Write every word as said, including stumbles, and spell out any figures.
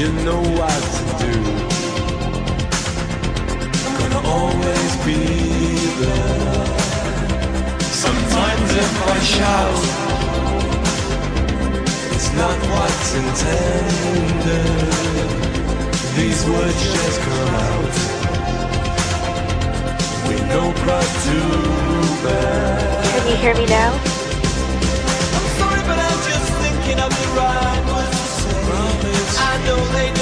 didn't know what to do. I'm gonna always be there. Sometimes if I shout, it's not what's intended. These words just come out. We know but too bad. Can you hear me now? I'm sorry, but I'm just thinking of the right words to say. I know they